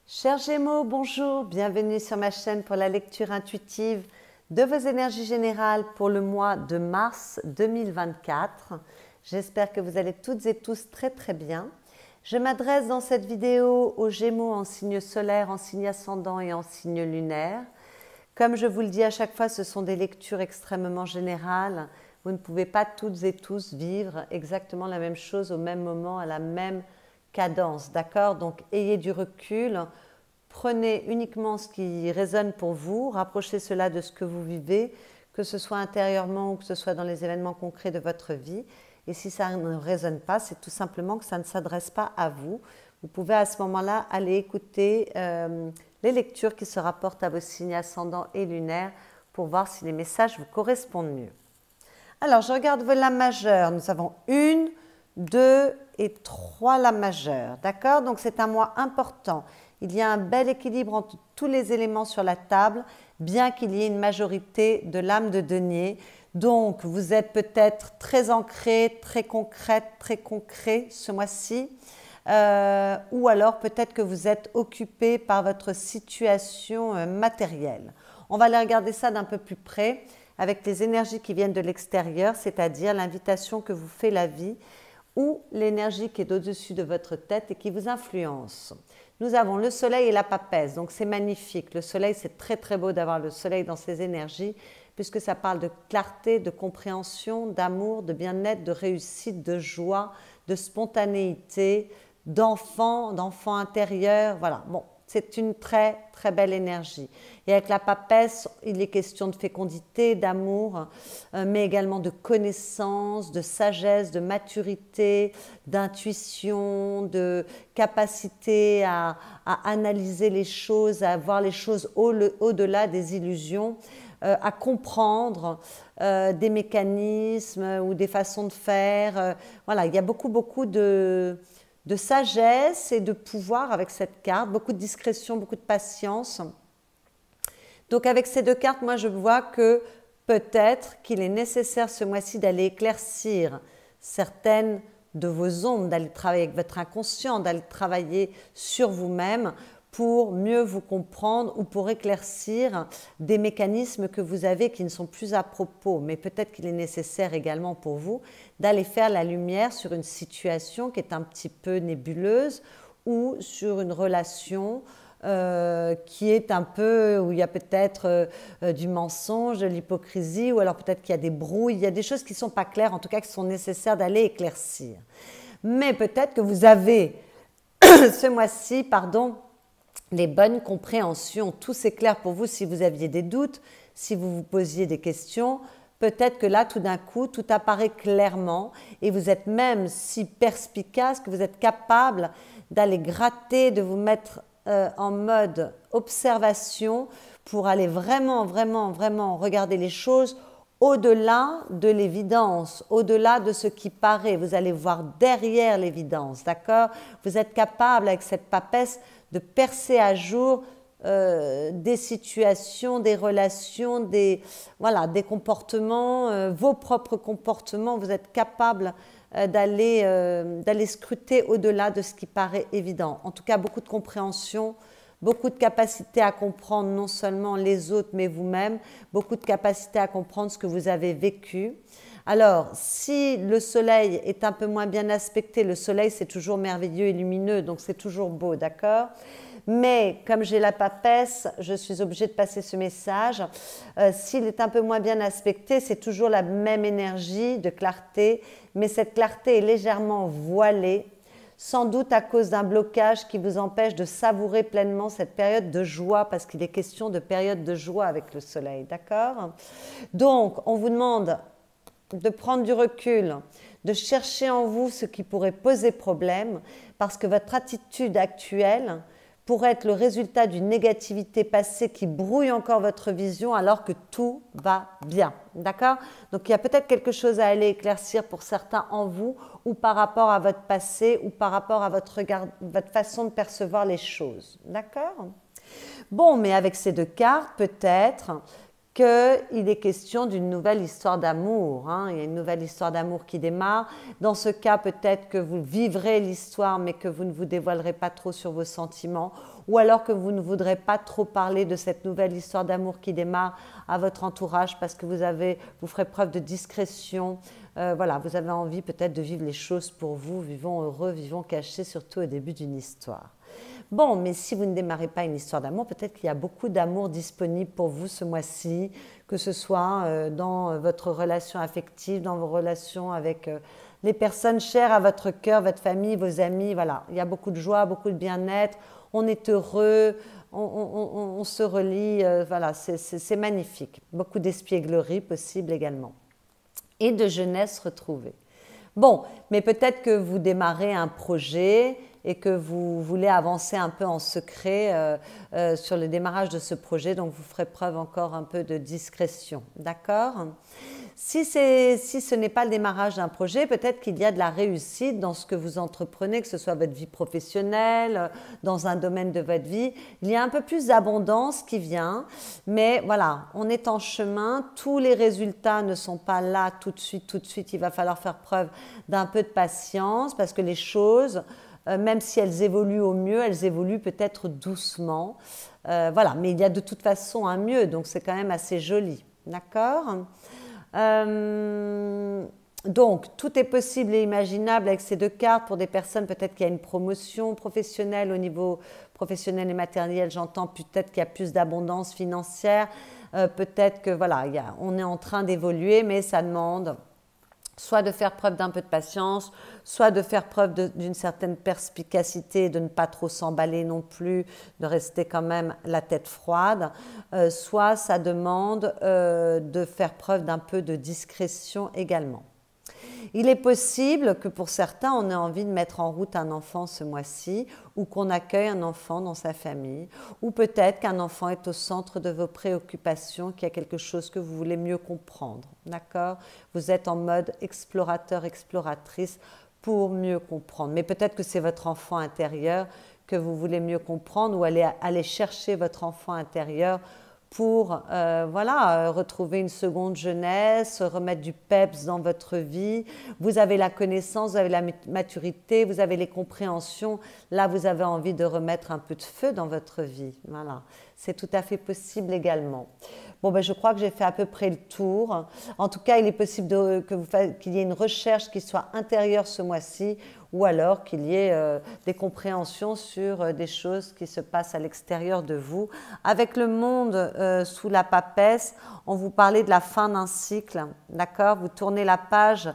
Chers Gémeaux, bonjour, bienvenue sur ma chaîne pour la lecture intuitive de vos énergies générales pour le mois de mars 2024. J'espère que vous allez toutes et tous très bien. Je m'adresse dans cette vidéo aux Gémeaux en signe solaire, en signe ascendant et en signe lunaire. Comme je vous le dis à chaque fois, ce sont des lectures extrêmement générales. Vous ne pouvez pas toutes et tous vivre exactement la même chose au même moment, à la même cadence, d'accord? Donc ayez du recul, prenez uniquement ce qui résonne pour vous, rapprochez cela de ce que vous vivez, que ce soit intérieurement ou que ce soit dans les événements concrets de votre vie. Et si ça ne résonne pas, c'est tout simplement que ça ne s'adresse pas à vous. Vous pouvez à ce moment-là aller écouter les lectures qui se rapportent à vos signes ascendants et lunaires pour voir si les messages vous correspondent mieux. Alors, je regarde vos lames majeures. Nous avons 1, 2 et 3 lames majeures. D'accord? Donc, c'est un mois important. Il y a un bel équilibre entre tous les éléments sur la table, bien qu'il y ait une majorité de lames de denier. Donc, vous êtes peut-être très ancré, très concrète, très concret ce mois-ci. Ou alors peut-être que vous êtes occupé par votre situation matérielle. On va aller regarder ça d'un peu plus près avec les énergies qui viennent de l'extérieur, c'est-à-dire l'invitation que vous fait la vie ou l'énergie qui est au-dessus de votre tête et qui vous influence. Nous avons le soleil et la papesse, donc c'est magnifique. Le soleil, c'est très beau d'avoir le soleil dans ses énergies, puisque ça parle de clarté, de compréhension, d'amour, de bien-être, de réussite, de joie, de spontanéité, d'enfant intérieur. Voilà, bon, c'est une très belle énergie. Et avec la papesse, il est question de fécondité, d'amour, mais également de connaissance, de sagesse, de maturité, d'intuition, de capacité à analyser les choses, à voir les choses au-delà des illusions, à comprendre des mécanismes ou des façons de faire. Voilà, il y a beaucoup de sagesse et de pouvoir avec cette carte, beaucoup de discrétion, beaucoup de patience. Donc avec ces deux cartes, moi je vois que peut-être qu'il est nécessaire ce mois-ci d'aller éclaircir certaines de vos ombres, d'aller travailler avec votre inconscient, d'aller travailler sur vous-même pour mieux vous comprendre ou pour éclaircir des mécanismes que vous avez qui ne sont plus à propos. Mais peut-être qu'il est nécessaire également pour vous d'aller faire la lumière sur une situation qui est un petit peu nébuleuse ou sur une relation qui est un peu, où il y a peut-être du mensonge, de l'hypocrisie, ou alors peut-être qu'il y a des brouilles, il y a des choses qui ne sont pas claires, en tout cas qui sont nécessaires d'aller éclaircir. Mais peut-être que vous avez ce mois-ci, les bonnes compréhensions. Tout c'est clair pour vous si vous aviez des doutes, si vous vous posiez des questions. Peut-être que là, tout d'un coup, tout apparaît clairement et vous êtes même si perspicace que vous êtes capable d'aller gratter, de vous mettre en mode observation pour aller vraiment regarder les choses au-delà de l'évidence, au-delà de ce qui paraît. Vous allez voir derrière l'évidence, d'accord? Vous êtes capable avec cette papesse de percer à jour des situations, des relations, des comportements, vos propres comportements. Vous êtes capable d'aller scruter au-delà de ce qui paraît évident. En tout cas, beaucoup de compréhension, beaucoup de capacité à comprendre non seulement les autres, mais vous-même, beaucoup de capacité à comprendre ce que vous avez vécu. Alors, si le soleil est un peu moins bien aspecté, le soleil c'est toujours merveilleux et lumineux, donc c'est toujours beau, d'accord ? Mais comme j'ai la papesse, je suis obligée de passer ce message. S'il est un peu moins bien aspecté, c'est toujours la même énergie de clarté, mais cette clarté est légèrement voilée, sans doute à cause d'un blocage qui vous empêche de savourer pleinement cette période de joie, parce qu'il est question de période de joie avec le soleil, d'accord? Donc, on vous demande de prendre du recul, de chercher en vous ce qui pourrait poser problème, parce que votre attitude actuelle pourrait être le résultat d'une négativité passée qui brouille encore votre vision alors que tout va bien, d'accord? Donc il y a peut-être quelque chose à aller éclaircir pour certains en vous ou par rapport à votre passé ou par rapport à votre façon de percevoir les choses, d'accord? Bon, mais avec ces deux cartes, peut-être qu'il est question d'une nouvelle histoire d'amour. Hein. Il y a une nouvelle histoire d'amour qui démarre. Dans ce cas, peut-être que vous vivrez l'histoire, mais que vous ne vous dévoilerez pas trop sur vos sentiments, ou alors que vous ne voudrez pas trop parler de cette nouvelle histoire d'amour qui démarre à votre entourage parce que vous ferez preuve de discrétion. Voilà, vous avez envie peut-être de vivre les choses pour vous, vivons heureux, vivons cachés, surtout au début d'une histoire. Bon, mais si vous ne démarrez pas une histoire d'amour, peut-être qu'il y a beaucoup d'amour disponible pour vous ce mois-ci, que ce soit dans votre relation affective, dans vos relations avec les personnes chères à votre cœur, votre famille, vos amis. Voilà, il y a beaucoup de joie, beaucoup de bien-être, on est heureux, on se relie, voilà, c'est magnifique. Beaucoup d'espièglerie possible également. Et de jeunesse retrouvée. Bon, mais peut-être que vous démarrez un projet et que vous voulez avancer un peu en secret sur le démarrage de ce projet, donc vous ferez preuve encore un peu de discrétion, d'accord ? Si ce n'est pas le démarrage d'un projet, peut-être qu'il y a de la réussite dans ce que vous entreprenez, que ce soit votre vie professionnelle, dans un domaine de votre vie. Il y a un peu plus d'abondance qui vient, mais voilà, on est en chemin. Tous les résultats ne sont pas là tout de suite. Il va falloir faire preuve d'un peu de patience parce que les choses, même si elles évoluent au mieux, elles évoluent peut-être doucement. Voilà, mais il y a de toute façon un mieux, donc c'est quand même assez joli. D'accord ? Donc, tout est possible et imaginable avec ces deux cartes pour des personnes, peut-être qu'il y a une promotion professionnelle au niveau professionnel et matériel, j'entends peut-être qu'il y a plus d'abondance financière, peut-être que voilà, on est en train d'évoluer, mais ça demande soit de faire preuve d'un peu de patience, soit de faire preuve d'une certaine perspicacité, de ne pas trop s'emballer non plus, de rester quand même la tête froide, soit ça demande de faire preuve d'un peu de discrétion également. Il est possible que pour certains, on ait envie de mettre en route un enfant ce mois-ci ou qu'on accueille un enfant dans sa famille ou peut-être qu'un enfant est au centre de vos préoccupations, qu'il y a quelque chose que vous voulez mieux comprendre. D'accord ? Vous êtes en mode explorateur, exploratrice pour mieux comprendre. Mais peut-être que c'est votre enfant intérieur que vous voulez mieux comprendre ou aller chercher votre enfant intérieur pour retrouver une seconde jeunesse, remettre du peps dans votre vie. Vous avez la connaissance, vous avez la maturité, vous avez les compréhensions. Là, vous avez envie de remettre un peu de feu dans votre vie. Voilà, c'est tout à fait possible également. Bon, ben, je crois que j'ai fait à peu près le tour. En tout cas, il est possible qu'il y ait une recherche qui soit intérieure ce mois-ci ou alors qu'il y ait des compréhensions sur des choses qui se passent à l'extérieur de vous. Avec le monde sous la papesse, on vous parlait de la fin d'un cycle, d'accord ? Vous tournez la page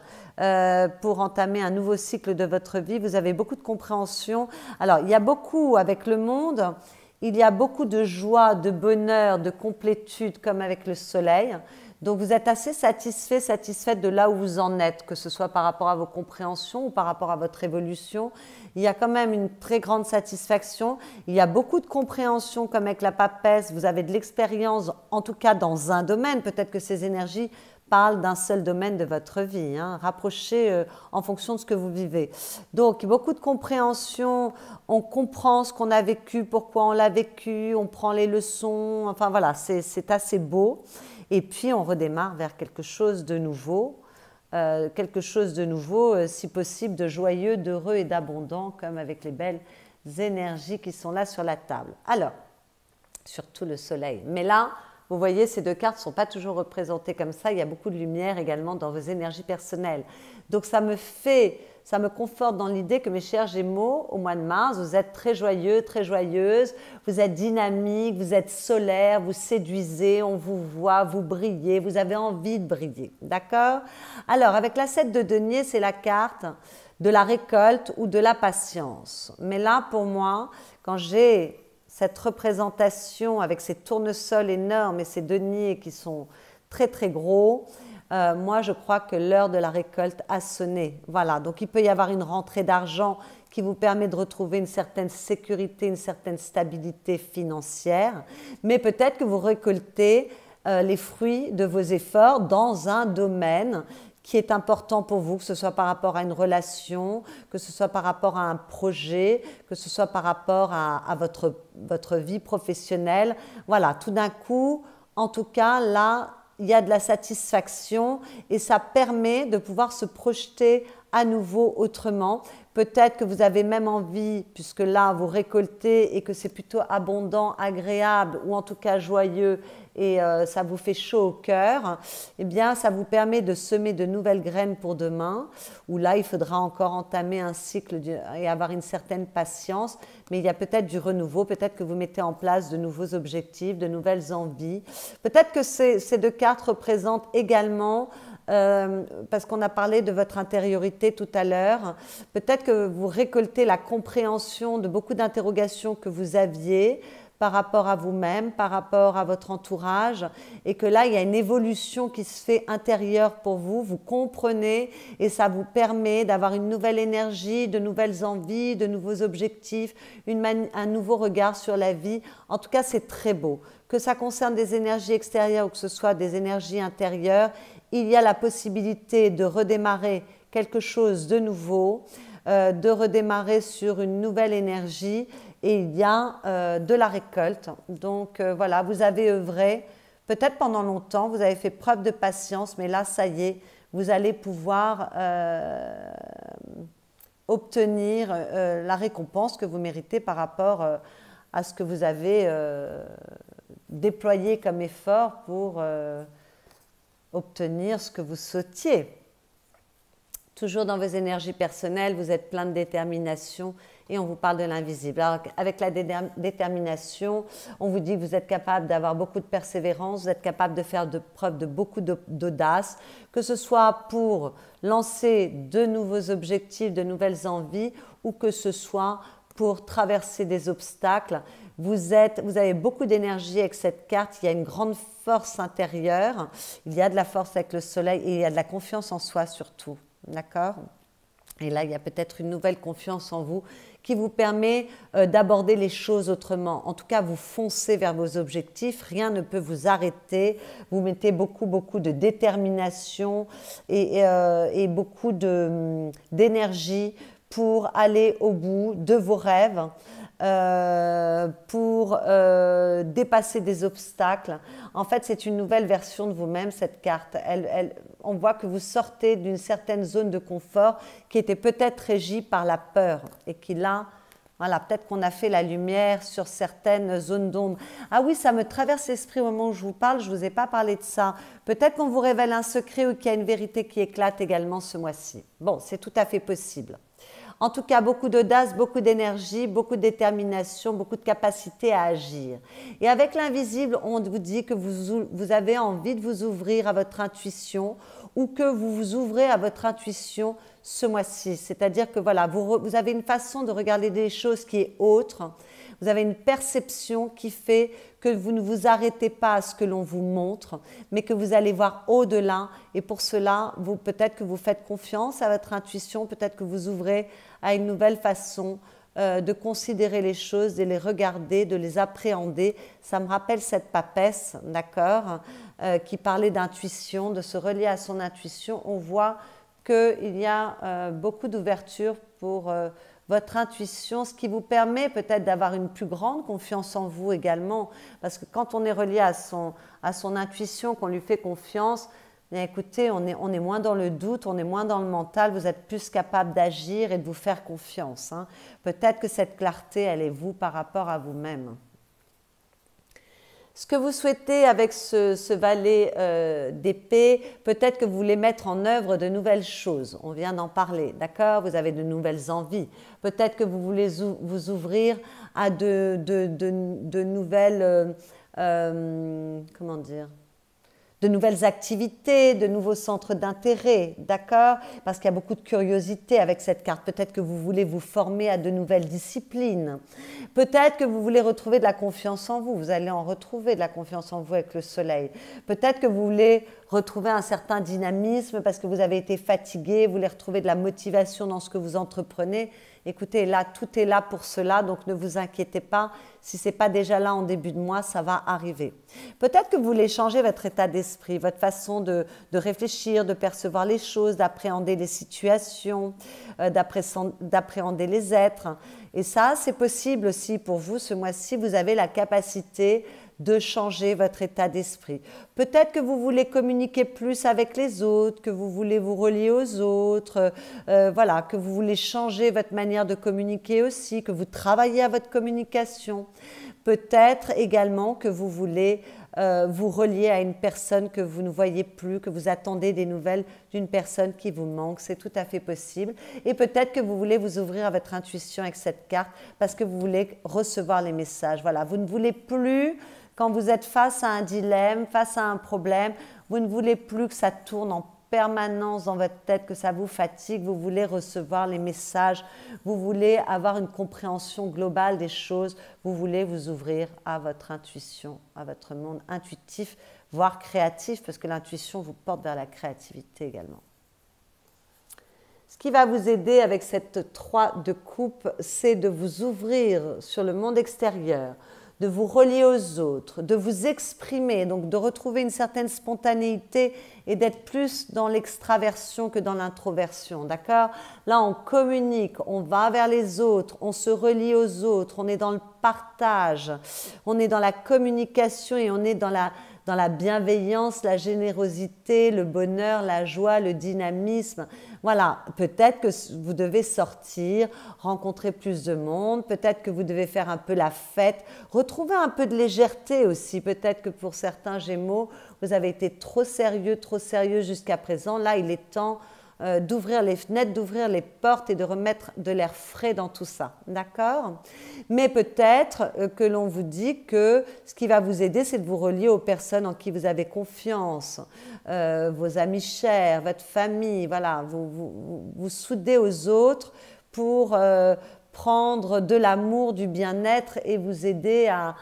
pour entamer un nouveau cycle de votre vie. Vous avez beaucoup de compréhension. Alors, il y a beaucoup avec le monde, il y a beaucoup de joie, de bonheur, de complétude comme avec le soleil. Donc, vous êtes assez satisfait, satisfaite de là où vous en êtes, que ce soit par rapport à vos compréhensions ou par rapport à votre évolution. Il y a quand même une très grande satisfaction. Il y a beaucoup de compréhension comme avec la papesse. Vous avez de l'expérience, en tout cas dans un domaine. Peut-être que ces énergies parlent d'un seul domaine de votre vie. Hein. Rapprochez en fonction de ce que vous vivez. Donc, beaucoup de compréhension. On comprend ce qu'on a vécu, pourquoi on l'a vécu. On prend les leçons. Enfin, voilà, c'est assez beau. Et puis, on redémarre vers quelque chose de nouveau, si possible, de joyeux, d'heureux et d'abondant, comme avec les belles énergies qui sont là sur la table. Alors, surtout le soleil. Mais là, vous voyez, ces deux cartes ne sont pas toujours représentées comme ça. Il y a beaucoup de lumière également dans vos énergies personnelles. Donc, ça me conforte dans l'idée que mes chers Gémeaux, au mois de mars, vous êtes très joyeux, très joyeuse, vous êtes dynamique, vous êtes solaire, vous séduisez, on vous voit, vous brillez, vous avez envie de briller. D'accord ? Alors, avec la 7 de denier, c'est la carte de la récolte ou de la patience. Mais là, pour moi, quand j'ai cette représentation avec ces tournesols énormes et ces deniers qui sont très très gros, moi je crois que l'heure de la récolte a sonné. Voilà, donc il peut y avoir une rentrée d'argent qui vous permet de retrouver une certaine sécurité, une certaine stabilité financière, mais peut-être que vous récoltez les fruits de vos efforts dans un domaine qui est important pour vous, que ce soit par rapport à une relation, que ce soit par rapport à un projet, que ce soit par rapport à votre vie professionnelle. Voilà, tout d'un coup, en tout cas, là, il y a de la satisfaction et ça permet de pouvoir se projeter à nouveau autrement. Peut-être que vous avez même envie, puisque là, vous récoltez et que c'est plutôt abondant, agréable ou en tout cas joyeux et ça vous fait chaud au cœur, eh bien, ça vous permet de semer de nouvelles graines pour demain, où là, il faudra encore entamer un cycle et avoir une certaine patience, mais il y a peut-être du renouveau, peut-être que vous mettez en place de nouveaux objectifs, de nouvelles envies. Peut-être que ces deux cartes représentent également parce qu'on a parlé de votre intériorité tout à l'heure, peut-être que vous récoltez la compréhension de beaucoup d'interrogations que vous aviez par rapport à vous-même, par rapport à votre entourage, et que là, il y a une évolution qui se fait intérieure pour vous, vous comprenez, et ça vous permet d'avoir une nouvelle énergie, de nouvelles envies, de nouveaux objectifs, un nouveau regard sur la vie. En tout cas, c'est très beau. Que ça concerne des énergies extérieures ou que ce soit des énergies intérieures, il y a la possibilité de redémarrer quelque chose de nouveau, de redémarrer sur une nouvelle énergie et il y a de la récolte. Donc voilà, vous avez œuvré, peut-être pendant longtemps, vous avez fait preuve de patience, mais là, ça y est, vous allez pouvoir obtenir la récompense que vous méritez par rapport à ce que vous avez déployé comme effort pour obtenir ce que vous souhaitiez. Toujours dans vos énergies personnelles, vous êtes plein de détermination et on vous parle de l'invisible. Alors, avec la détermination, on vous dit que vous êtes capable d'avoir beaucoup de persévérance, vous êtes capable de faire preuve de beaucoup d'audace, que ce soit pour lancer de nouveaux objectifs, de nouvelles envies ou que ce soit pour traverser des obstacles. Vous avez beaucoup d'énergie avec cette carte, il y a une grande force intérieure, il y a de la force avec le soleil et il y a de la confiance en soi surtout, d'accord? Et là, il y a peut-être une nouvelle confiance en vous qui vous permet d'aborder les choses autrement. En tout cas, vous foncez vers vos objectifs, rien ne peut vous arrêter, vous mettez beaucoup de détermination et beaucoup d'énergie pour aller au bout de vos rêves, pour dépasser des obstacles. En fait, c'est une nouvelle version de vous-même, cette carte. On voit que vous sortez d'une certaine zone de confort qui était peut-être régie par la peur et qui là, voilà, peut-être qu'on a fait la lumière sur certaines zones d'ombre. Ah oui, ça me traverse l'esprit au moment où je vous parle, je ne vous ai pas parlé de ça. Peut-être qu'on vous révèle un secret ou qu'il y a une vérité qui éclate également ce mois-ci. Bon, c'est tout à fait possible. En tout cas, beaucoup d'audace, beaucoup d'énergie, beaucoup de détermination, beaucoup de capacité à agir. Et avec l'invisible, on vous dit que vous avez envie de vous ouvrir à votre intuition ou que vous vous ouvrez à votre intuition ce mois-ci. C'est-à-dire que voilà, vous avez une façon de regarder les choses qui est autre. Vous avez une perception qui fait que vous ne vous arrêtez pas à ce que l'on vous montre, mais que vous allez voir au-delà. Et pour cela, peut-être que vous faites confiance à votre intuition, peut-être que vous ouvrez à une nouvelle façon de considérer les choses, de les regarder, de les appréhender. Ça me rappelle cette papesse, d'accord, qui parlait d'intuition, de se relier à son intuition. On voit qu'il y a beaucoup d'ouverture pour votre intuition, ce qui vous permet peut-être d'avoir une plus grande confiance en vous également. Parce que quand on est relié à son intuition, qu'on lui fait confiance, bien écoutez, on est moins dans le doute, on est moins dans le mental, vous êtes plus capable d'agir et de vous faire confiance. Hein. Peut-être que cette clarté, elle est vous par rapport à vous-même. Ce que vous souhaitez avec ce valet d'épée, peut-être que vous voulez mettre en œuvre de nouvelles choses. On vient d'en parler, d'accord? Vous avez de nouvelles envies. Peut-être que vous voulez vous ouvrir à de nouvelles, comment dire? De nouvelles activités, de nouveaux centres d'intérêt, d'accord? Parce qu'il y a beaucoup de curiosité avec cette carte. Peut-être que vous voulez vous former à de nouvelles disciplines. Peut-être que vous voulez retrouver de la confiance en vous. Vous allez en retrouver de la confiance en vous avec le soleil. Peut-être que vous voulez retrouver un certain dynamisme parce que vous avez été fatigué, vous voulez retrouver de la motivation dans ce que vous entreprenez. Écoutez, là, tout est là pour cela, donc ne vous inquiétez pas. Si ce n'est pas déjà là en début de mois, ça va arriver. Peut-être que vous voulez changer votre état d'esprit, votre façon de réfléchir, de percevoir les choses, d'appréhender les situations, d'appréhender les êtres. Et ça, c'est possible aussi pour vous ce mois-ci. Vous avez la capacité de changer votre état d'esprit. Peut-être que vous voulez communiquer plus avec les autres, que vous voulez vous relier aux autres, voilà, que vous voulez changer votre manière de communiquer aussi, que vous travaillez à votre communication. Peut-être également que vous voulez vous relier à une personne que vous ne voyez plus, que vous attendez des nouvelles d'une personne qui vous manque, c'est tout à fait possible. Et peut-être que vous voulez vous ouvrir à votre intuition avec cette carte parce que vous voulez recevoir les messages. Voilà, vous ne voulez plus, quand vous êtes face à un dilemme, face à un problème, vous ne voulez plus que ça tourne en permanence dans votre tête, que ça vous fatigue, vous voulez recevoir les messages, vous voulez avoir une compréhension globale des choses, vous voulez vous ouvrir à votre intuition, à votre monde intuitif, voire créatif, parce que l'intuition vous porte vers la créativité également. Ce qui va vous aider avec cette 3 de coupe, c'est de vous ouvrir sur le monde extérieur, de vous relier aux autres, de vous exprimer, donc de retrouver une certaine spontanéité et d'être plus dans l'extraversion que dans l'introversion, d'accord? Là, on communique, on va vers les autres, on se relie aux autres, on est dans le partage, on est dans la communication et on est dans la bienveillance, la générosité, le bonheur, la joie, le dynamisme. Voilà, peut-être que vous devez sortir, rencontrer plus de monde, peut-être que vous devez faire un peu la fête, retrouver un peu de légèreté aussi. Peut-être que pour certains Gémeaux, vous avez été trop sérieux jusqu'à présent. Là, il est temps d'ouvrir les fenêtres, d'ouvrir les portes et de remettre de l'air frais dans tout ça, d'accord? Mais peut-être que l'on vous dit que ce qui va vous aider, c'est de vous relier aux personnes en qui vous avez confiance, vos amis chers, votre famille, voilà, vous soudez aux autres pour prendre de l'amour, du bien-être et vous aider à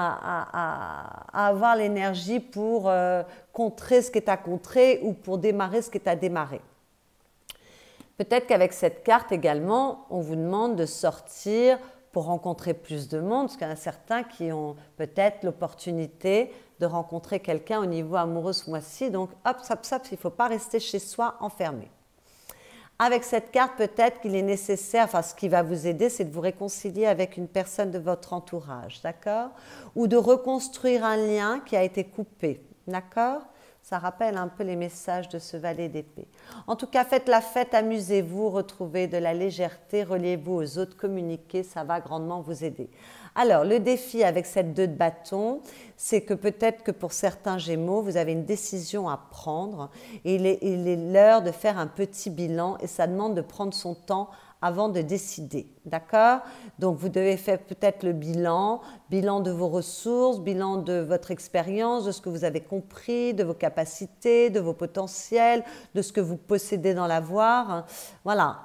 avoir l'énergie pour contrer ce qui est à contrer ou pour démarrer ce qui est à démarrer. Peut-être qu'avec cette carte également, on vous demande de sortir pour rencontrer plus de monde, parce qu'il y en a certains qui ont peut-être l'opportunité de rencontrer quelqu'un au niveau amoureux ce mois-ci. Donc, hop, il ne faut pas rester chez soi enfermé. Avec cette carte, peut-être qu'il est nécessaire, enfin ce qui va vous aider, c'est de vous réconcilier avec une personne de votre entourage, d'accord? Ou de reconstruire un lien qui a été coupé, d'accord? Ça rappelle un peu les messages de ce valet d'épée. En tout cas, faites la fête, amusez-vous, retrouvez de la légèreté, reliez-vous aux autres, communiquez, ça va grandement vous aider. Alors, le défi avec cette 2 de bâton, c'est que peut-être que pour certains Gémeaux, vous avez une décision à prendre et il est l'heure de faire un petit bilan et ça demande de prendre son temps avant de décider, d'accord? Donc, vous devez faire peut-être le bilan de vos ressources, bilan de votre expérience, de ce que vous avez compris, de vos capacités, de vos potentiels, de ce que vous possédez dans l'avoir. Voilà.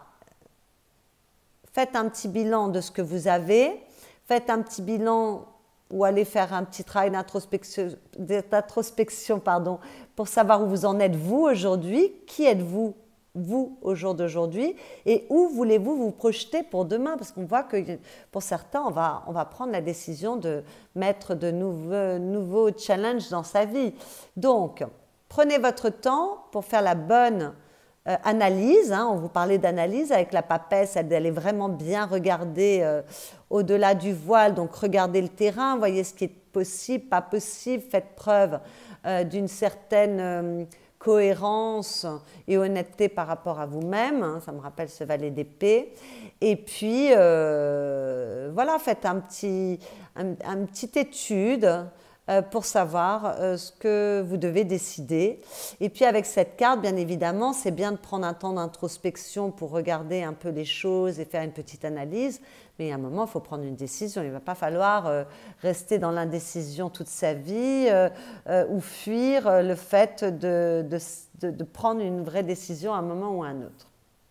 Faites un petit bilan de ce que vous avez, faites un petit bilan ou allez faire un petit travail d'introspection pour savoir où vous en êtes vous aujourd'hui, qui êtes-vous vous au jour d'aujourd'hui et où voulez-vous vous projeter pour demain, parce qu'on voit que pour certains on va prendre la décision de mettre de nouveaux challenges dans sa vie. Donc prenez votre temps pour faire la bonne analyse, hein. On vous parlait d'analyse avec la papesse, d'aller vraiment bien regarder au-delà du voile, donc regardez le terrain, voyez ce qui est possible, pas possible, faites preuve d'une certaine cohérence et honnêteté par rapport à vous-même, hein, ça me rappelle ce valet d'épée. Et puis, voilà, faites une petite étude pour savoir ce que vous devez décider. Et puis avec cette carte, bien évidemment, c'est bien de prendre un temps d'introspection pour regarder un peu les choses et faire une petite analyse. Mais à un moment, il faut prendre une décision. Il ne va pas falloir rester dans l'indécision toute sa vie ou fuir le fait de prendre une vraie décision à un moment ou à un autre.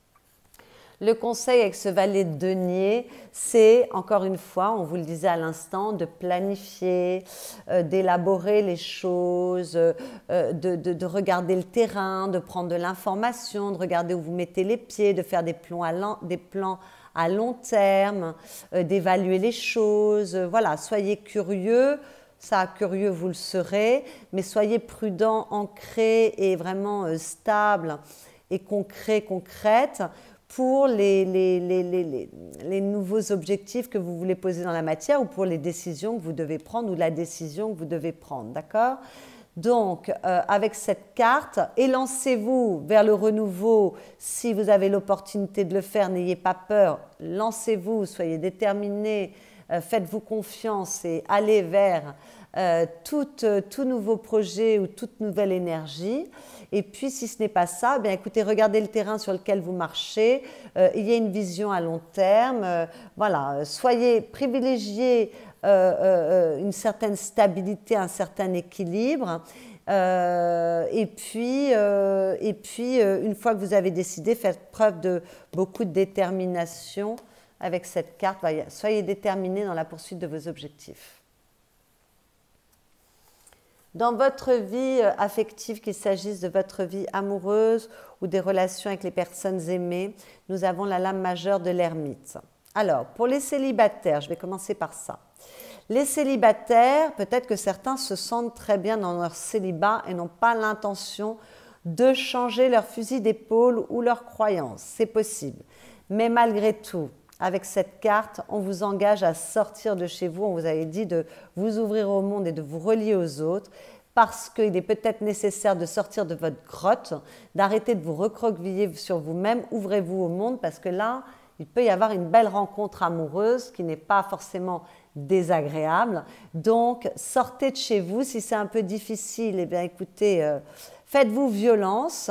Le conseil avec ce valet de denier, c'est, encore une fois, on vous le disait à l'instant, de planifier, d'élaborer les choses, de regarder le terrain, de prendre de l'information, de regarder où vous mettez les pieds, de faire des plans à long terme, d'évaluer les choses. Voilà, soyez curieux. Ça, curieux, vous le serez, mais soyez prudent, ancré et vraiment stable et concrète pour les nouveaux objectifs que vous voulez poser dans la matière ou pour les décisions que vous devez prendre ou la décision que vous devez prendre, d'accord? Donc, avec cette carte, élancez-vous vers le renouveau. Si vous avez l'opportunité de le faire, n'ayez pas peur, lancez-vous, soyez déterminés, faites-vous confiance et allez vers tout nouveau projet ou toute nouvelle énergie. Et puis, si ce n'est pas ça, bien écoutez, regardez le terrain sur lequel vous marchez. Il y a une vision à long terme. Voilà, soyez privilégiés une certaine stabilité, un certain équilibre. Et puis, une fois que vous avez décidé, faites preuve de beaucoup de détermination avec cette carte. Soyez déterminés dans la poursuite de vos objectifs. Dans votre vie affective, qu'il s'agisse de votre vie amoureuse ou des relations avec les personnes aimées, nous avons la lame majeure de l'ermite. Alors, pour les célibataires, je vais commencer par ça. Les célibataires, peut-être que certains se sentent très bien dans leur célibat et n'ont pas l'intention de changer leur fusil d'épaule ou leurs croyances. C'est possible. Mais malgré tout, avec cette carte, on vous engage à sortir de chez vous. On vous avait dit de vous ouvrir au monde et de vous relier aux autres parce qu'il est peut-être nécessaire de sortir de votre grotte, d'arrêter de vous recroqueviller sur vous-même. Ouvrez-vous au monde parce que là, il peut y avoir une belle rencontre amoureuse qui n'est pas forcément désagréable. Donc, sortez de chez vous. Si c'est un peu difficile, eh bien, écoutez, faites-vous violence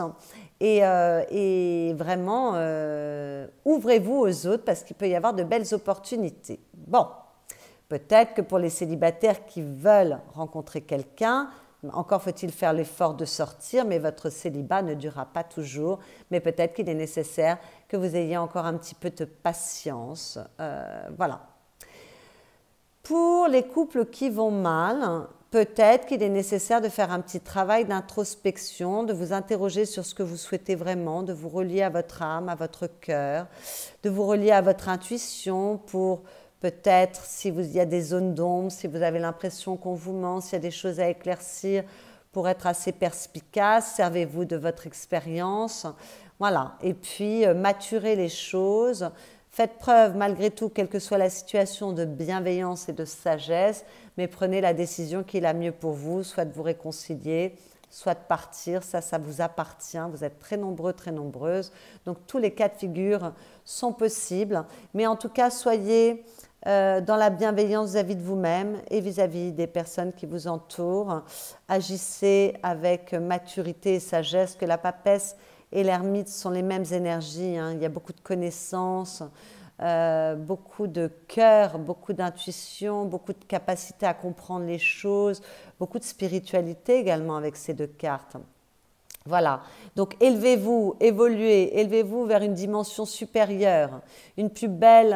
et vraiment, ouvrez-vous aux autres parce qu'il peut y avoir de belles opportunités. Bon, peut-être que pour les célibataires qui veulent rencontrer quelqu'un, encore faut-il faire l'effort de sortir, mais votre célibat ne durera pas toujours. Mais peut-être qu'il est nécessaire que vous ayez encore un petit peu de patience. Voilà. Pour les couples qui vont mal, peut-être qu'il est nécessaire de faire un petit travail d'introspection, de vous interroger sur ce que vous souhaitez vraiment, de vous relier à votre âme, à votre cœur, de vous relier à votre intuition pour peut-être il y a des zones d'ombre, si vous avez l'impression qu'on vous ment, s'il y a des choses à éclaircir pour être assez perspicace, servez-vous de votre expérience. Voilà. Et puis, maturez les choses. Faites preuve, malgré tout, quelle que soit la situation, de bienveillance et de sagesse, mais prenez la décision qui est la mieux pour vous, soit de vous réconcilier, soit de partir. Ça vous appartient. Vous êtes très nombreux, très nombreuses. Donc, tous les cas de figure sont possibles. Mais en tout cas, soyez dans la bienveillance vis-à-vis de vous-même et vis-à-vis des personnes qui vous entourent. Agissez avec maturité et sagesse, que la papesse et l'ermite sont les mêmes énergies. Hein. Il y a beaucoup de connaissances, beaucoup de cœur, beaucoup d'intuition, beaucoup de capacité à comprendre les choses, beaucoup de spiritualité également avec ces deux cartes. Voilà, donc élevez-vous, évoluez, élevez-vous vers une dimension supérieure, une plus belle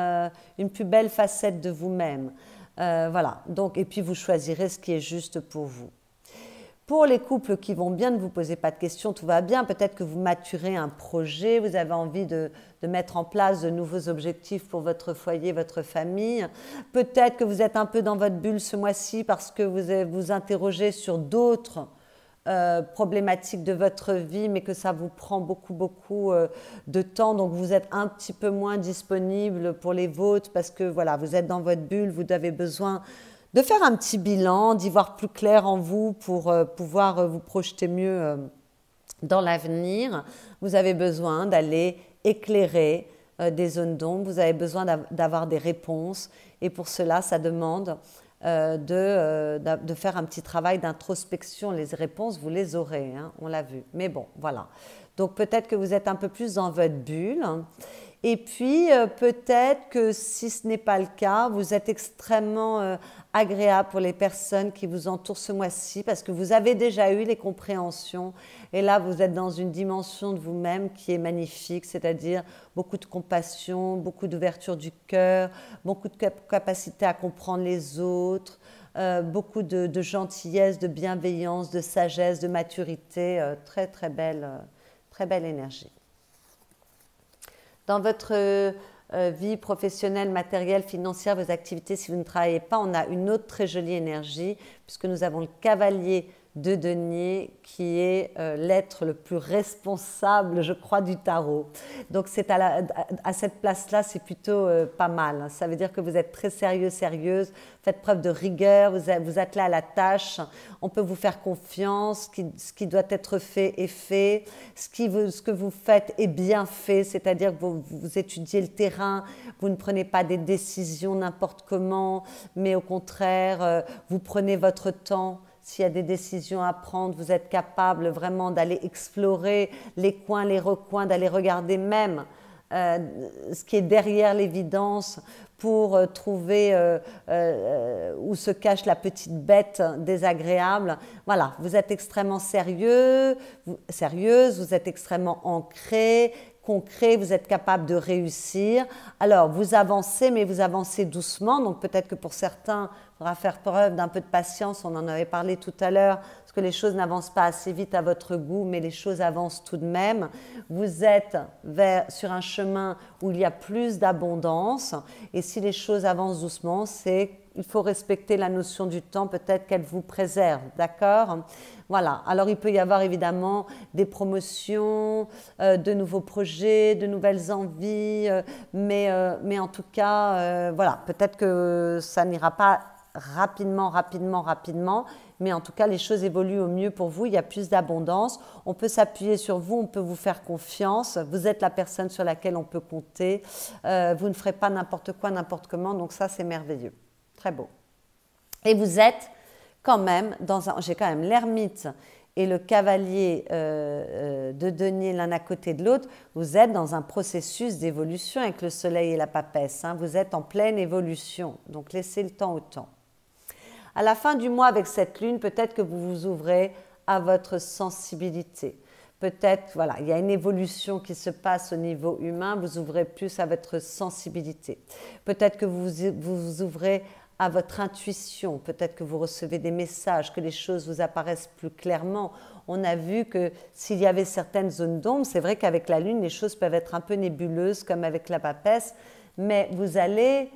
facette de vous-même. Voilà, donc, et puis vous choisirez ce qui est juste pour vous. Pour les couples qui vont bien, ne vous posez pas de questions, tout va bien. Peut-être que vous maturez un projet, vous avez envie de mettre en place de nouveaux objectifs pour votre foyer, votre famille. Peut-être que vous êtes un peu dans votre bulle ce mois-ci parce que vous vous interrogez sur d'autres problématiques de votre vie, mais que ça vous prend beaucoup de temps. Donc, vous êtes un petit peu moins disponible pour les vôtres parce que voilà, vous êtes dans votre bulle, vous avez besoin de faire un petit bilan, d'y voir plus clair en vous pour pouvoir vous projeter mieux dans l'avenir. Vous avez besoin d'aller éclairer des zones d'ombre, vous avez besoin d'avoir des réponses et pour cela, ça demande de faire un petit travail d'introspection. Les réponses, vous les aurez, hein, on l'a vu. Mais bon, voilà. Donc peut-être que vous êtes un peu plus dans votre bulle. Et puis, peut-être que si ce n'est pas le cas, vous êtes extrêmement agréable pour les personnes qui vous entourent ce mois-ci parce que vous avez déjà eu les compréhensions. Et là, vous êtes dans une dimension de vous-même qui est magnifique, c'est-à-dire beaucoup de compassion, beaucoup d'ouverture du cœur, beaucoup de capacité à comprendre les autres, beaucoup de gentillesse, de bienveillance, de sagesse, de maturité. Très, très belle énergie. Dans votre vie professionnelle, matérielle, financière, vos activités, si vous ne travaillez pas, on a une autre très jolie énergie puisque nous avons le cavalier de denier, qui est l'être le plus responsable, je crois, du tarot. Donc c'est à cette place-là, c'est plutôt pas mal. Ça veut dire que vous êtes très sérieux, sérieuse, faites preuve de rigueur, vous attelez à la tâche, on peut vous faire confiance, ce qui doit être fait est fait, ce que vous faites est bien fait, c'est-à-dire que vous étudiez le terrain, vous ne prenez pas des décisions n'importe comment, mais au contraire, vous prenez votre temps. S'il y a des décisions à prendre, vous êtes capable vraiment d'aller explorer les coins, les recoins, d'aller regarder même ce qui est derrière l'évidence pour trouver où se cache la petite bête désagréable. Voilà, vous êtes extrêmement sérieuse, vous êtes extrêmement ancré, concret, vous êtes capable de réussir. Alors, vous avancez, mais vous avancez doucement. Donc, peut-être que pour certains, il faudra faire preuve d'un peu de patience. On en avait parlé tout à l'heure, parce que les choses n'avancent pas assez vite à votre goût, mais les choses avancent tout de même. Vous êtes sur un chemin où il y a plus d'abondance. Et si les choses avancent doucement, il faut respecter la notion du temps, peut-être qu'elle vous préserve, d'accord? Voilà, alors il peut y avoir évidemment des promotions, de nouveaux projets, de nouvelles envies, mais en tout cas, voilà, peut-être que ça n'ira pas rapidement, mais en tout cas, les choses évoluent au mieux pour vous, il y a plus d'abondance, on peut s'appuyer sur vous, on peut vous faire confiance, vous êtes la personne sur laquelle on peut compter, vous ne ferez pas n'importe quoi, n'importe comment, donc ça c'est merveilleux, très beau. Et vous êtes quand même j'ai quand même l'ermite et le cavalier de denier l'un à côté de l'autre, vous êtes dans un processus d'évolution avec le soleil et la papesse, hein, vous êtes en pleine évolution, donc laissez le temps au temps. À la fin du mois avec cette lune, peut-être que vous vous ouvrez à votre sensibilité. Peut-être, voilà, il y a une évolution qui se passe au niveau humain, vous ouvrez plus à votre sensibilité. Peut-être que vous vous ouvrez à votre intuition, peut-être que vous recevez des messages, que les choses vous apparaissent plus clairement. On a vu que s'il y avait certaines zones d'ombre, c'est vrai qu'avec la lune, les choses peuvent être un peu nébuleuses, comme avec la papesse, mais vous allez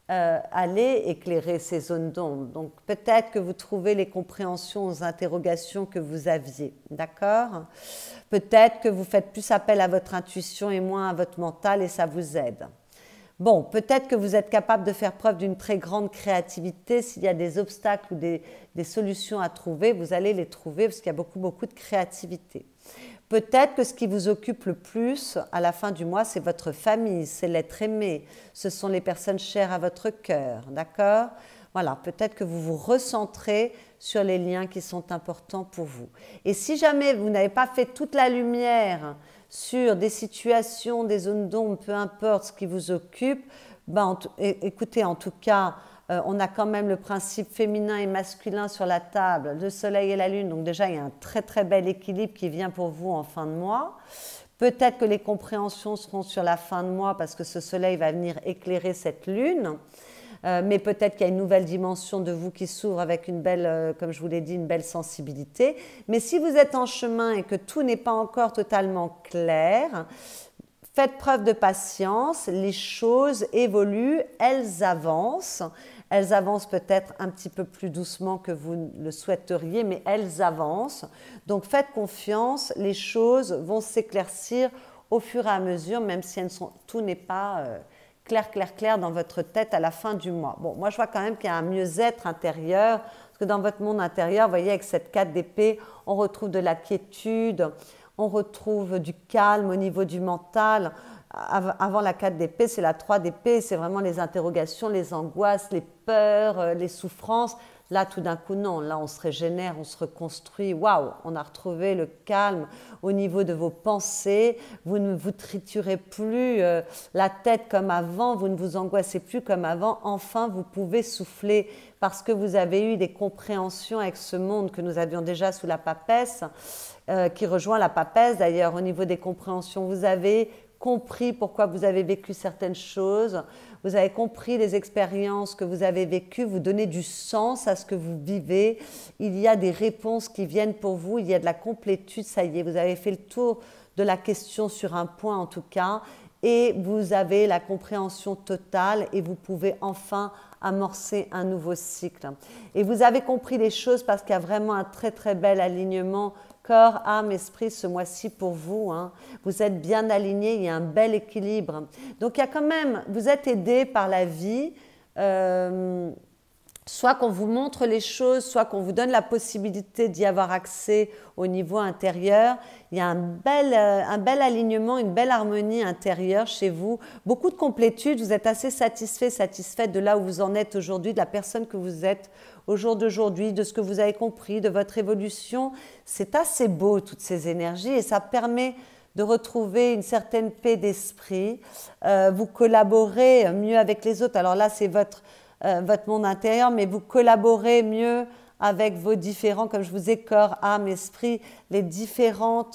éclairer ces zones d'ombre. Donc peut-être que vous trouvez les compréhensions aux interrogations que vous aviez, d'accord? Peut-être que vous faites plus appel à votre intuition et moins à votre mental et ça vous aide. Bon, peut-être que vous êtes capable de faire preuve d'une très grande créativité. S'il y a des obstacles ou des solutions à trouver, vous allez les trouver parce qu'il y a beaucoup de créativité. Peut-être que ce qui vous occupe le plus à la fin du mois, c'est votre famille, c'est l'être aimé, ce sont les personnes chères à votre cœur, d'accord? Voilà, peut-être que vous vous recentrez sur les liens qui sont importants pour vous. Et si jamais vous n'avez pas fait toute la lumière sur des situations, des zones d'ombre, peu importe ce qui vous occupe, écoutez, en tout cas, on a quand même le principe féminin et masculin sur la table, le soleil et la lune, donc déjà il y a un très bel équilibre qui vient pour vous en fin de mois. Peut-être que les compréhensions seront sur la fin de mois parce que ce soleil va venir éclairer cette lune, mais peut-être qu'il y a une nouvelle dimension de vous qui s'ouvre avec une belle, comme je vous l'ai dit, une belle sensibilité. Mais si vous êtes en chemin et que tout n'est pas encore totalement clair, faites preuve de patience, les choses évoluent, elles avancent peut-être un petit peu plus doucement que vous le souhaiteriez, mais elles avancent. Donc faites confiance, les choses vont s'éclaircir au fur et à mesure, même si tout n'est pas clair dans votre tête à la fin du mois. Bon, moi je vois quand même qu'il y a un mieux-être intérieur, parce que dans votre monde intérieur, vous voyez, avec cette 4 d'épée, on retrouve de la quiétude, on retrouve du calme au niveau du mental. Avant la 4 d'épée, c'est la 3 d'épée, c'est vraiment les interrogations, les angoisses, les peurs, les souffrances. Là, tout d'un coup, non. Là, on se régénère, on se reconstruit. Waouh, on a retrouvé le calme au niveau de vos pensées. Vous ne vous triturez plus la tête comme avant, vous ne vous angoissez plus comme avant. Enfin, vous pouvez souffler parce que vous avez eu des compréhensions avec ce monde que nous avions déjà sous la papesse, qui rejoint la papesse. D'ailleurs, au niveau des compréhensions, vous avez compris pourquoi vous avez vécu certaines choses, vous avez compris les expériences que vous avez vécues, vous donnez du sens à ce que vous vivez, il y a des réponses qui viennent pour vous, il y a de la complétude, ça y est, vous avez fait le tour de la question sur un point en tout cas, et vous avez la compréhension totale et vous pouvez enfin amorcer un nouveau cycle. Et vous avez compris les choses parce qu'il y a vraiment un très très bel alignement corps, âme, esprit ce mois-ci pour vous. Vous êtes bien alignés, il y a un bel équilibre. Donc il y a quand même, vous êtes aidé par la vie, soit qu'on vous montre les choses, soit qu'on vous donne la possibilité d'y avoir accès au niveau intérieur. Il y a un bel alignement, une belle harmonie intérieure chez vous. Beaucoup de complétude, vous êtes assez satisfait, satisfaite de là où vous en êtes aujourd'hui, de la personne que vous êtes au jour d'aujourd'hui, de ce que vous avez compris, de votre évolution. C'est assez beau, toutes ces énergies, et ça permet de retrouver une certaine paix d'esprit. Vous collaborez mieux avec les autres. Alors là, c'est votre monde intérieur, mais vous collaborez mieux avec vos différents, comme je vous ai, corps, âme, esprit, les différentes...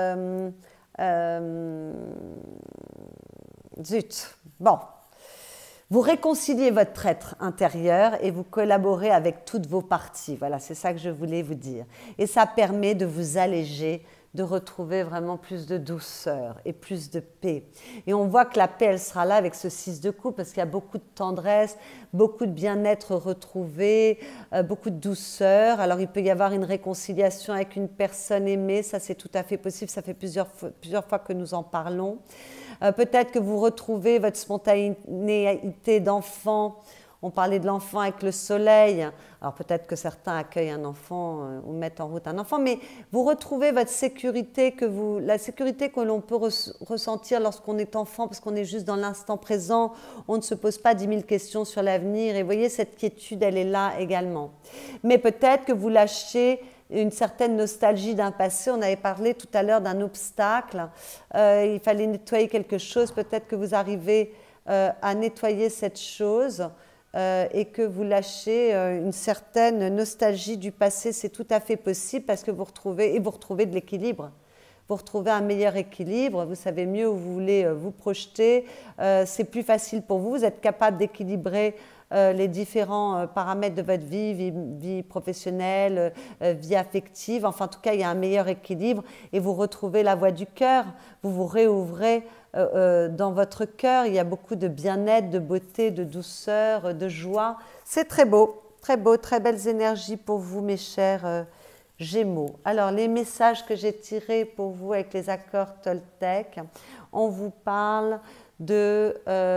zut, bon. Vous réconciliez votre être intérieur et vous collaborez avec toutes vos parties. Voilà, c'est ça que je voulais vous dire. Et ça permet de vous alléger, de retrouver vraiment plus de douceur et plus de paix. Et on voit que la paix, elle sera là avec ce 6 de coupe parce qu'il y a beaucoup de tendresse, beaucoup de bien-être retrouvé, beaucoup de douceur. Alors, il peut y avoir une réconciliation avec une personne aimée, ça c'est tout à fait possible, ça fait plusieurs fois que nous en parlons. Peut-être que vous retrouvez votre spontanéité d'enfant. On parlait de l'enfant avec le soleil. Alors peut-être que certains accueillent un enfant ou mettent en route un enfant, mais vous retrouvez votre sécurité, la sécurité que l'on peut ressentir lorsqu'on est enfant, parce qu'on est juste dans l'instant présent, on ne se pose pas 10 000 questions sur l'avenir. Et vous voyez, cette quiétude, elle est là également. Mais peut-être que vous lâchez une certaine nostalgie d'un passé. On avait parlé tout à l'heure d'un obstacle. Il fallait nettoyer quelque chose. Peut-être que vous arrivez à nettoyer cette chose et que vous lâchez une certaine nostalgie du passé. C'est tout à fait possible parce que vous retrouvez de l'équilibre. Vous retrouvez un meilleur équilibre, vous savez mieux où vous voulez vous projeter, c'est plus facile pour vous, vous êtes capable d'équilibrer les différents paramètres de votre vie professionnelle, vie affective, enfin en tout cas il y a un meilleur équilibre et vous retrouvez la voie du cœur, vous vous réouvrez dans votre cœur, il y a beaucoup de bien-être, de beauté, de douceur, de joie, c'est très beau, très belles énergies pour vous mes chers Gémeaux. Alors, les messages que j'ai tirés pour vous avec les accords Toltec, on vous parle de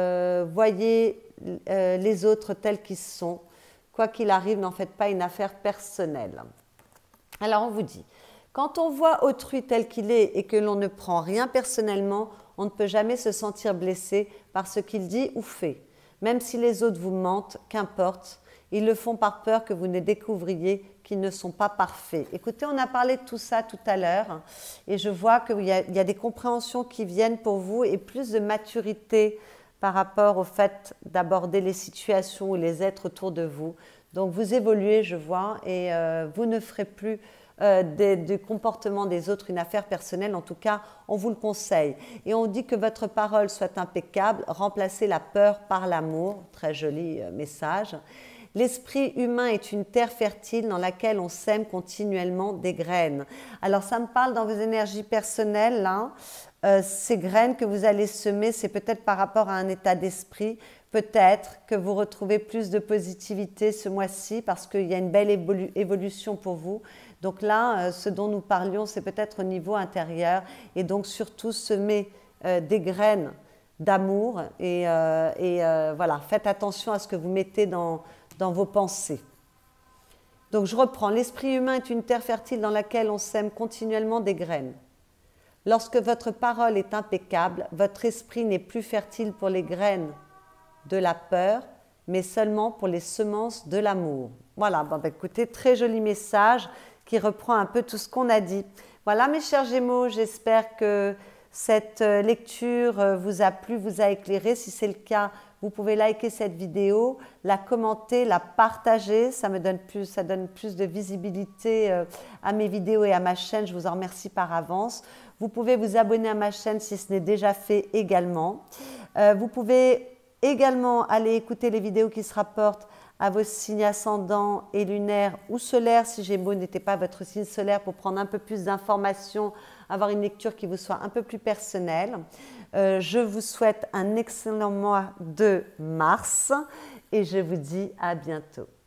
voyez les autres tels qu'ils sont. Quoi qu'il arrive, n'en faites pas une affaire personnelle. Alors, on vous dit, quand on voit autrui tel qu'il est et que l'on ne prend rien personnellement, on ne peut jamais se sentir blessé par ce qu'il dit ou fait. Même si les autres vous mentent, qu'importe, ils le font par peur que vous ne découvriez qu'ils ne sont pas parfaits. Écoutez, on a parlé de tout ça tout à l'heure et je vois qu'il y a des compréhensions qui viennent pour vous et plus de maturité par rapport au fait d'aborder les situations ou les êtres autour de vous. Donc vous évoluez, je vois, et vous ne ferez plus du comportement des autres une affaire personnelle. En tout cas, on vous le conseille. Et on dit que votre parole soit impeccable, remplacez la peur par l'amour. Très joli message. L'esprit humain est une terre fertile dans laquelle on sème continuellement des graines. Alors ça me parle dans vos énergies personnelles, là. Ces graines que vous allez semer, c'est peut-être par rapport à un état d'esprit. Peut-être que vous retrouvez plus de positivité ce mois-ci parce qu'il y a une belle évolution pour vous. Donc là, ce dont nous parlions, c'est peut-être au niveau intérieur. Et donc surtout semer des graines d'amour. Et voilà, faites attention à ce que vous mettez dans vos pensées. Donc je reprends, l'esprit humain est une terre fertile dans laquelle on sème continuellement des graines. Lorsque votre parole est impeccable, votre esprit n'est plus fertile pour les graines de la peur, mais seulement pour les semences de l'amour. Voilà, bon, écoutez, très joli message qui reprend un peu tout ce qu'on a dit. Voilà mes chers Gémeaux, j'espère que cette lecture vous a plu, vous a éclairé. Si c'est le cas, vous pouvez liker cette vidéo, la commenter, la partager. Ça donne plus de visibilité à mes vidéos et à ma chaîne. Je vous en remercie par avance. Vous pouvez vous abonner à ma chaîne si ce n'est déjà fait également. Vous pouvez également aller écouter les vidéos qui se rapportent à vos signes ascendants et lunaires ou solaires. Si Gémeaux n'était pas votre signe solaire, pour prendre un peu plus d'informations, avoir une lecture qui vous soit un peu plus personnelle. Je vous souhaite un excellent mois de mars et je vous dis à bientôt.